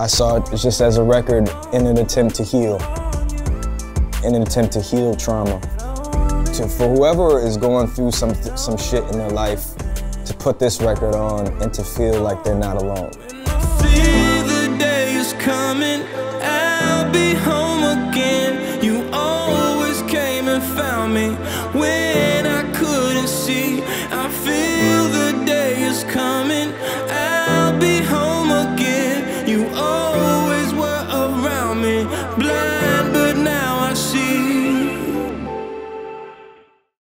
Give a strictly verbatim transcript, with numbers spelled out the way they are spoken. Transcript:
I saw it just as a record in an attempt to heal, in an attempt to heal trauma. To, for whoever is going through some, some shit in their life, to put this record on and to feel like they're not alone.